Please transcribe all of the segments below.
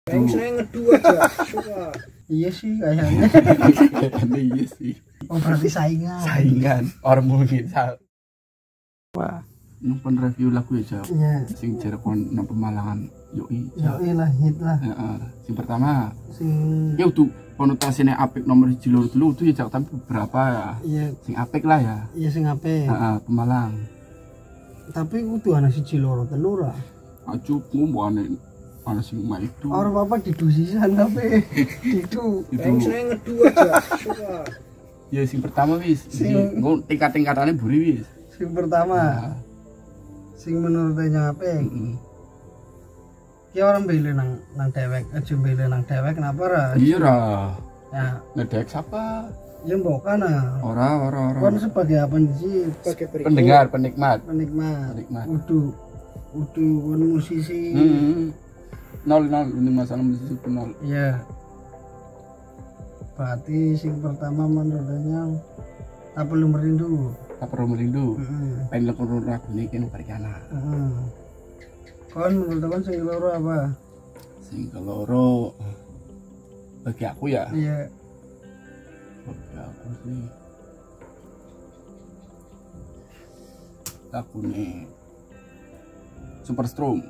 Saya ngedu aja. Iya sih kayaknya. Iya sih. Oh berarti saingan. Saingan orang mungkin salah. Wah. Nonton review lagu ya Jawab. Iya. Sing Cirebon nang Pemalangan yoi. Yoi lah hit lah. Heeh. Sing pertama. Sing Ya udah konotasinya apik nomor 1 loro telu itu ya Jawab, tapi beberapa ya. iya. Sing apik lah ya. Iya sing apik. Heeh, Pemalang. Tapi kudu ana siji loro telu ra. Acu ngomongane ana sing mah itu. Orang apa didusisan tapi itu. Saya ngedu aja. Ya sing pertama wis. Sing Engko tingkat-tingkatane buri wis. Sing pertama. Sing menurutnya apik. Ki orang beli nang dewek, aja beli nang dewek kenapa ra? Iya ra. Ya, Ngedek siapa? ya bukan ah. Ora. Kon sebagai apa sih? Sebagai Pendengar, penikmat. Penikmat. Penikmat. Udu kon musisi. Nol ini masalah musisi pun nol. Iya. Berarti sing pertama menurutnya tak perlu merindu. Tak perlu merindu. Heeh. Pengen lekor lagu ini kan Bariana. Heeh. Kon menurut kon sing loro apa? Sing keloro bagi aku ya. Iya. Bagi aku sih lagu nih Superstrom.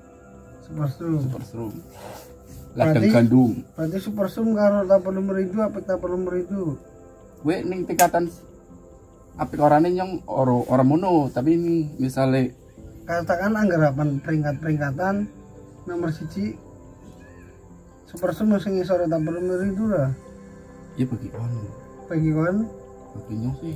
Ladang Berarti- gandum. Berarti super sum karo tak perlu merindu apa tak perlu merindu? Gue ning tingkatan apik orane nyong ora mono, tapi ini misalnya Katakan anggerapan peringkat-peringkatan nomor siji super sum sing isore tak perlu merindu lah. ya bagi kon, Bagi kon bagi nyong sih.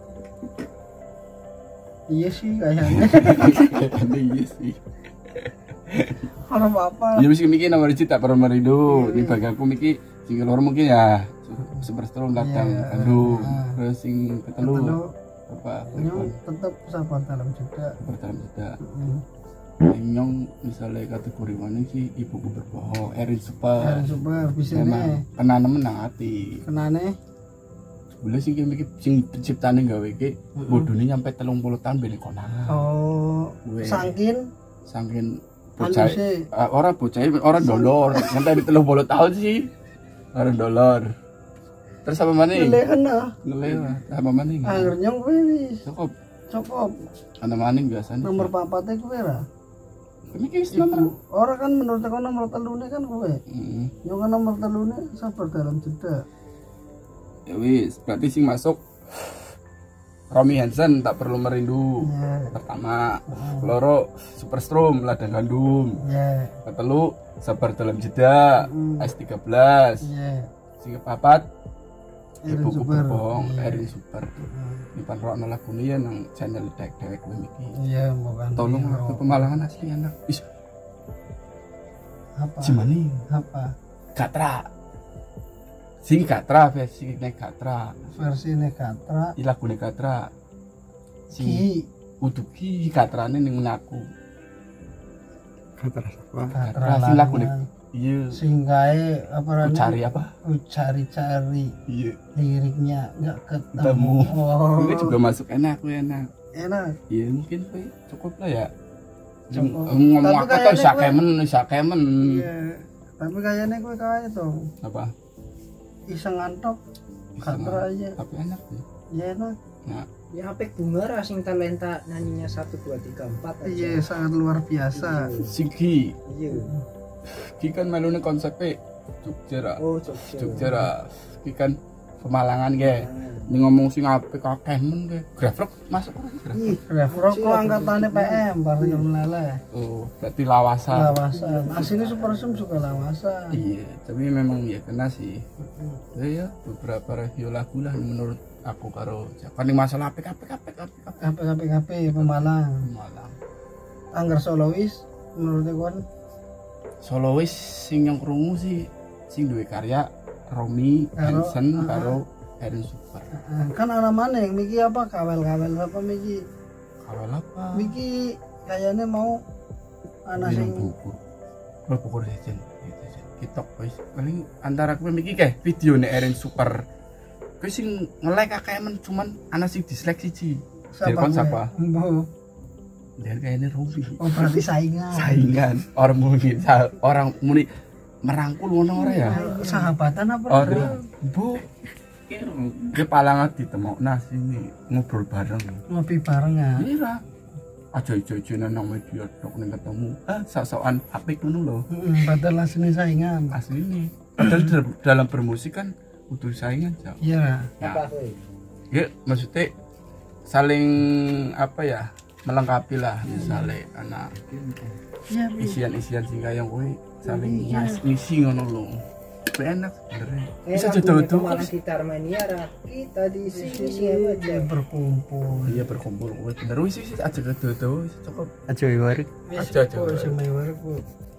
iya sih kayaknya. Iya sih. Orang apa? Ya mesti mikir nomor 1 tak perlu merindu. Ini bagi aku mikir sing keloro mungkin ya Superstrom ladang Iya, gandum. iya. Terus sing ketelu Ketelu apa? nyong tetap sahabat dalam jeda. Pertama kita Heeh. nyong misalnya kategori mana sih ibuku berbohong, Erin Super. Hari super bisa Memang nih. kena menang hati. Kenane? Boleh sih mikir sing penciptane gawe iki bodone nyampe 30 tahun ben konangan. Oh, Gue sangkin saking bocah sih. orang bocah orang dolor nyampe di 30 tahun sih. Orang dolor. Terus apa mana? Boleh kena. Ngeleh apa mana? Akhir nyong kowe wis. Cukup. Cukup. Ana maning biasanya. Nomor papate kowe ra? Mikir nomor. Orang kan menurut aku nomor telune kan kowe. Nyong kan nomor telune sabar dalam jeda. Ya wis, berarti sing masuk Romy Hansen tak perlu merindu. Iya. Pertama, keloro Superstrom ladang gandum. Iya. Ketelu sabar dalam jeda S13. Iya. Sing kepapat Erin ibuku Super. berbohong Iya. Erin Super. Ipan rokno lagune ya nang channel dewek kowe iki. Iya, bukan. Tolong Iya. lagu Pemalangan asli enak. Is, Apa? gimana? Apa? Gatra. Sing Gatra versi nek Gatra. Versi Negatra. Iki lagune Gatra. Sing Ki uduki Gatrane ning aku. Gatra Sing lagune iya. sing gawe apa Ku namanya? cari apa? Cari-cari Iya. liriknya nggak ketemu. Temu. Oh. Ini juga masuk enak, enak. Enak. Iya mungkin kowe cukup lah ya. Cukup. Ngomong Tapi apa tuh kayaknya sakemen. Iya. Tapi kayaknya kowe kae to. Apa? Iseng ngantok. Gatra aja. Tapi enak sih. Ya enak. Nah, Ya apik bunga ra sing talenta nyanyinya 1 2 3 4 aja. Iya, sangat luar biasa. Sigi, Iya. Ki kan melune konsepnya Jogja ra. Oh, Jogja. Jogja ra. Ki kan Pemalangan ge. Ini ngomong sing apik akeh men ge. Grafrok masuk ora? Ih, Refrok kok angkatannya PM, baru yang meleleh. Oh, berarti lawasa. Lawasan. Aslinya Super Sum suka lawasan. Iya, tapi memang ya kena sih. Ya beberapa review lagu lah menurut aku karo kan yang masalah apik. HP Pemalang. Pemalang. Angger solois menurut kon Solois sing yang krungu sih sing duwe karya Romy Hansen karo Erin Super. kan ana maneh Miki apa kawel-kawel apa Miki? Kawel apa? Miki kayaknya mau ana sing buku. Kalau buku sejen. Kitok wis paling antara kowe iki kae videone Erin Super. Kowe sing nge-like akeh men cuman ana sing dislike siji. Siapa? Mbok. Dia kayaknya Romy. Oh berarti saingan. Saingan orang mungkin orang muni merangkul ngono ora ya? Sahabatan apa? Ora. Bu. Ki palang ditemok nasi ini ngobrol bareng. Ngopi bareng ya. Iya. Aja ijo-ijo nang media tok ning ketemu. Sok-sokan apik ngono lho. Padahal aslinya saingan. Asline. Padahal dalam bermusik kan kudu saingan, Cak. Iya. Apa kowe? Ya, maksudnya saling apa ya? Melengkapi lah misalnya anak Iya. isian-isian sing kaya kowe saling ngisi ngono lho. Enak sebenarnya. Bisa Enak jodoh-jodoh punya kemalang gitar mania ra. Kita di sini aja. Berkumpul. Iya berkumpul kowe bener wis aja jodoh-jodoh cukup. Aja warik. Aja. Sama warik, Bu.